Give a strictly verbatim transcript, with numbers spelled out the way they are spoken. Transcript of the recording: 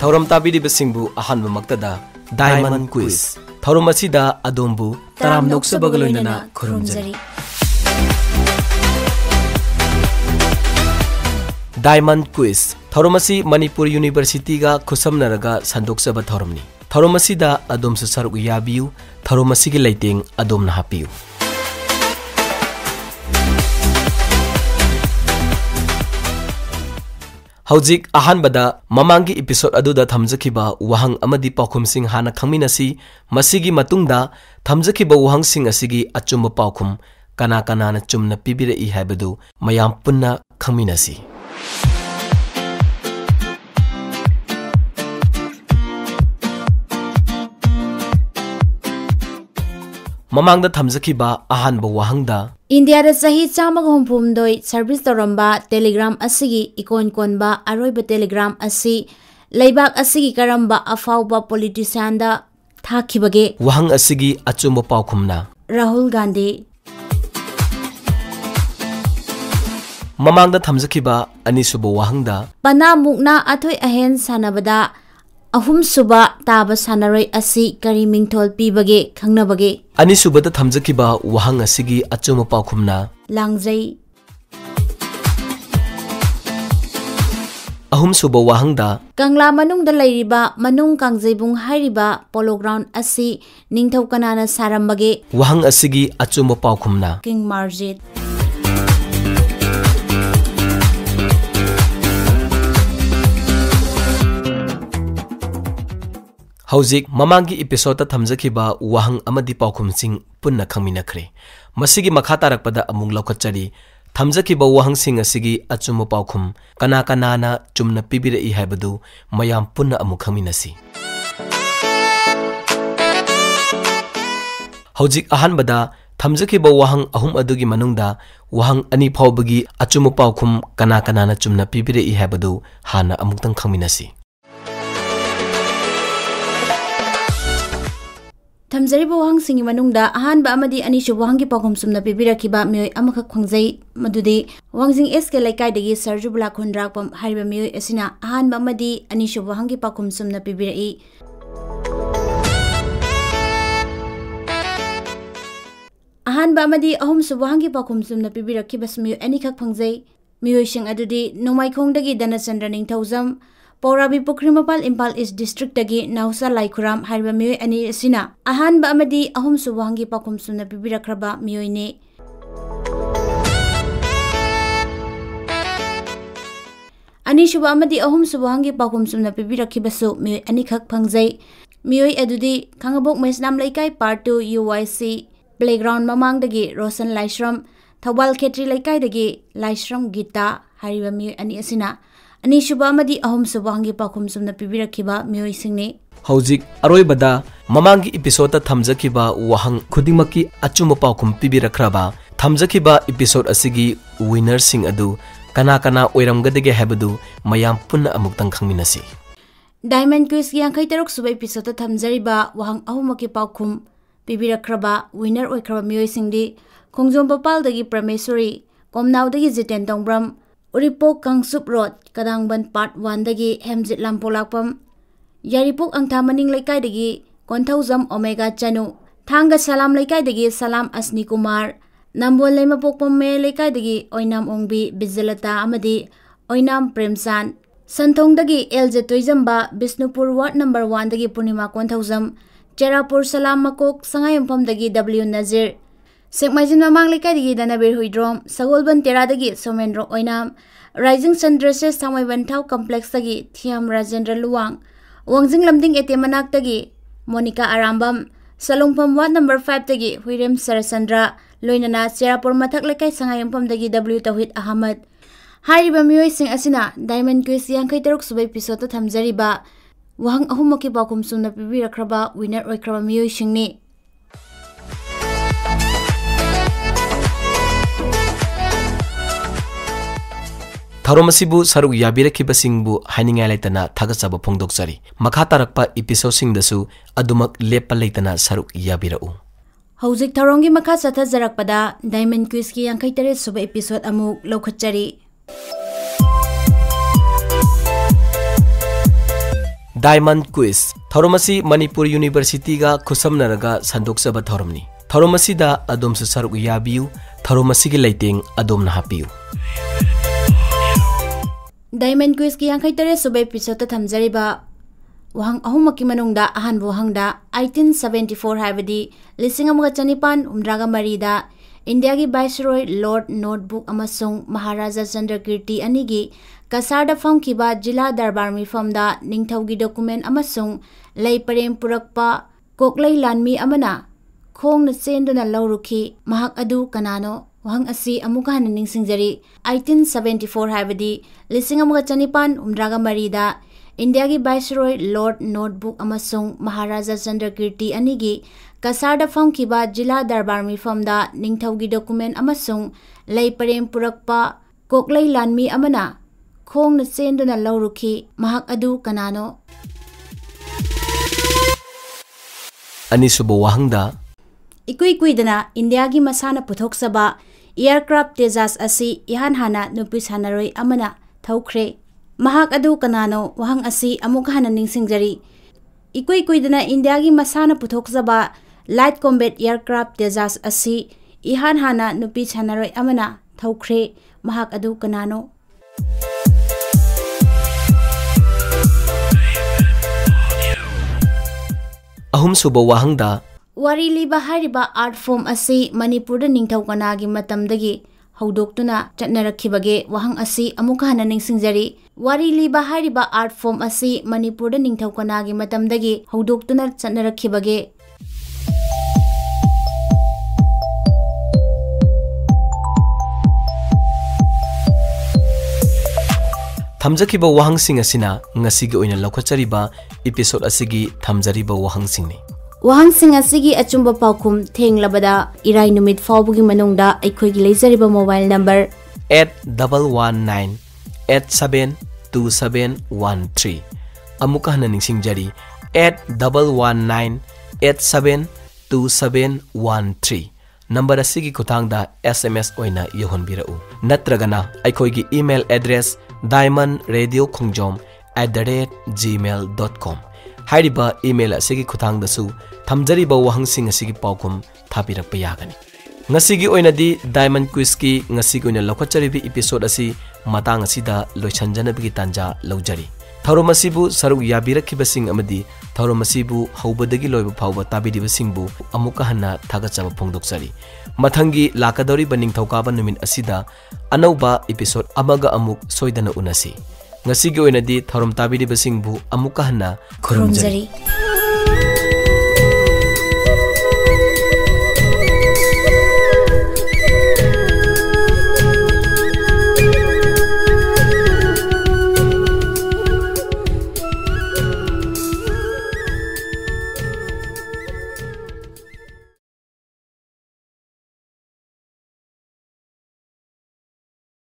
Thauram tabiribasingbu ahanba maktada Diamond Quiz. Thauram asida adombu taram noksabag loinana khurumjari. Diamond Quiz. Thauram asi Manipur University ga khusamnaraga sandoksaba thauramni. Thauram asida adom su saruk yabiu, thauram asigi leiting adom na hapiu. Haujik ahanbada mamangi episode aduda thamjakiba wahang amadi paukhum sing hana khangminasi masigi matungda thamjakiba wahang sing asigi achumba paukhum kana kana na chumna pibire I haibadu mayam punna khangminasi. Mamangda thamjakiba ahanba wahangda India da sahi chamag humpum doi service toramba telegram asigi ikon konba aroiba telegram asi leibak asigi karamba afauba politician da thakibage wahang asigi achumba paukhumna Rahul Gandhi Mamangda thamjakiba anisuba wahangda Pana mukna athoi ahen sanabada ahum suba taba sanaroi asi kari mingthol pibage khangnabage anisubada thamjakiba wahang asigi achuma paukhumna langjai ahum suba wahangda Kangla manungda leiriba manung kangjaibung hairiba polo ground asi ningthau kanana sarambage wahang asigi achuma paukhumna King Marjit Haujik mamangi episode ta thamjakiba wahang amadi paukhumsing punna khangminakhre masigi makha tarakpada amung lokachari thamjakiba wahang sing asigi achuma paukhum kana kana na chumna pibire I haibadu mayam punna amuk khangminasi Haujik ahanbada thamjakiba wahang ahum adugi manungda wahang ani phawbagi achuma paukhum kana kana na chumna pibire I haibadu hana amuktang khangminasi Thamjariba wahang singi manungda ahanba amadi anishu wahangi paukhum sumna pibirakiba mioi amakak khwangjai madudi wangsing S K laikai dagi Sarjubla Khundrakpam hariba mioi asina ahanba amadi anishu wahangi paukhum sumna pibirai ahanba amadi ahum su wahangi paukhum sumna pibirakiba mioi anikak khwangjai mioi sing adudi Nongmaikhongdagi Dhanachandra Ningthaujam Paurabi Pukrimapal Impal East District dagi Nausa Laikhuram hariba mioi ani asina ahanba amadi ahum su wahangi paukhum sumna pibirakraba mioi ne ani shuba amadi ahum su wahangi paukhum sumna pibirakibasu mioi anikhak phangjai mioi adudi Khangabok Maisnam Laikai Part two U Y C Playground mamang dagi Roshan Laishram Thawal Khetri Laikai dagi Laishram Gita hariba mioi ani asina Ani shuba amadi ahum suba hangi paukhum sumna pibirakiba mioi singne Haujik aroibada mamangi episode ta thamjakiba wahang khudingmaki achuma paukhum pibirakraba thamjakiba episode asigi winner sing adu kana kana oiramgadege habadu mayam punna amuktang khangminasi Diamond Quiz gi yankai taruk suba episode ta thamjariba wahang ahumaki paukhum pibirakraba winner oikraba mioi singdi Khongjom Papal dagi Prameswari Komnaw dagi Jiten Tongbram Uripok Kangsup Road, Kadangban Part one dagi Hemjit Lampolakpam, Yaripok Angtha Maning Laikai dagi Konthaujam Omega Chanu, Thanga Salam Laikai dagi Salam Asni Kumar, Nambol Lemapokpam Me Laikai dagi Oinam Ongbi Bijalata Amadi, Oinam Premsan, Santong dagi Elje Toizamba, Bisnupur Ward number one dagi Purnima Konthaujam, Cherapur Salam Makok, Sangayampam dagi W Nazir, Sekmajin Mamang Laikai dagi Danabir Huidrom, Sagolban Tera dagi Somendro Oinam, Rising Sun Dresses Samai Bantau Complex dagi Thiam Rajendra Luwang, Wangjing Lamding Etemanak dagi Monica Arambam, Salongpam Ward number five dagi Huirem Sarasandra, Loinana Serapur Mathak Laikai Sangayampam dagi W Tawhid Ahmad. Hariba mioi sing asina Diamond Quiz yankai taruk suba episode ta thamjariba wahang ahumaki paukhum sumna pibirakraba winner oikraba mioi singni Thauram asibu saruk yabirakhiba singbu hainingai laitana thagachaba phongdokchari makha tarakpa episode singdasu adumak lepa laitana saruk yabirau Haujik tharongi makha satha jarakpada Diamond Quiz ki yankai tare suba episode amuk lokhatchari Diamond Quiz Thoromasi Manipur University ga Kusamnaraga Sandoksa Thoromni Thoromasi da Adom Susaruk Yabiu Thoromasi ki Lighting Adom Nahapiu Diamond Quiz ki Yankai Tere Subay Pisota Tamzariba Wahang Ahumaki Manungda Ahan Wahangda eighteen seventy-four Havadi Lisingamaga Chanipan Umdraga Marida India ki Viceroy Lord Notebook Amasung Maharaja Chandrakirti Anigi Kasarda Famkiba Jila Darbar Mifamda Ningthaugi document Amasung Lay Parem Purakpa Koklay Lanmi Amana Khong na Senduna Lauruki Mahak Adu Kanano Wahang Asi Amukahan Ningsingjari eighteen seventy-four Havadi Lisingamaga Chanipan Umdraga Marida India ki Viceroy Lord Notebook Amasung Maharaja Chandrakirti Anigi Kasarda Famkiba Jila Darbar Mifamda Ningthaugi document Amasung Lay Parem Purakpa Koklay Lanmi Amana Khong na Senduna Lauruki Mahak Adu Kanano Anisubo Wahangda Ikui Kuidana India ki Masana Puthok Saba Aircraft Tejas Asi Ihan Hana Nupis Hanaroi Amana Thaukre Mahak Adu Kanano Wahang Asi Amukhana Ningsingjari Ikui Kuidana India ki Masana Puthok Saba Light Combat Aircraft Tejas Asi Ihan Hana Nupis Hanaroi Amana Thaukre Mahak Adu Kanano Ahum subo wahangda Wari liba hariba art form asi Manipurda Ningthaukanagi matamdagi haudoktuna chatnarakibage wahang asi amukhana ningsingjari Wari liba hariba art form asi Manipurda Ningthaukanagi matamdagi haudoktuna chatnarakibage Thamjakiba wahangsing asina ngasigi oina laukachariba episode asigi thamjariba wahangsingni Wahangsing asigi achumba paukum thenglabada irai numit fawbugi manungda aikhoigi leizariba mobile number eight one one nine eight seven two seven one three amuka hana ningsingjari eight one one nine eight seven two seven one three number asigi kutangda S M S oina yohonbirau natragana aikhoigi email address diamond radio khongjom at the rate gmail dot com Hariba email asigi khutang dasu thamjariba wahangsing asigi paukum thapirakpa yagani ngasigi oinadi Diamond Quiz ki ngasigi oina lokacharibi episode asi matang asida loichanjanabigi tanja laujari Tharomasibu saruk yabirakibasing amadi Tharomasibu haubadagi loiba phawba tabidibasingbu amuka hanna thagachaba phongdoksari mathangi lakadori baning thokaba numin asida anauba episode amaga amuk soidana unasi Ngasigi oinadi Tharom tabidibasingbu amuka hanna khurumjari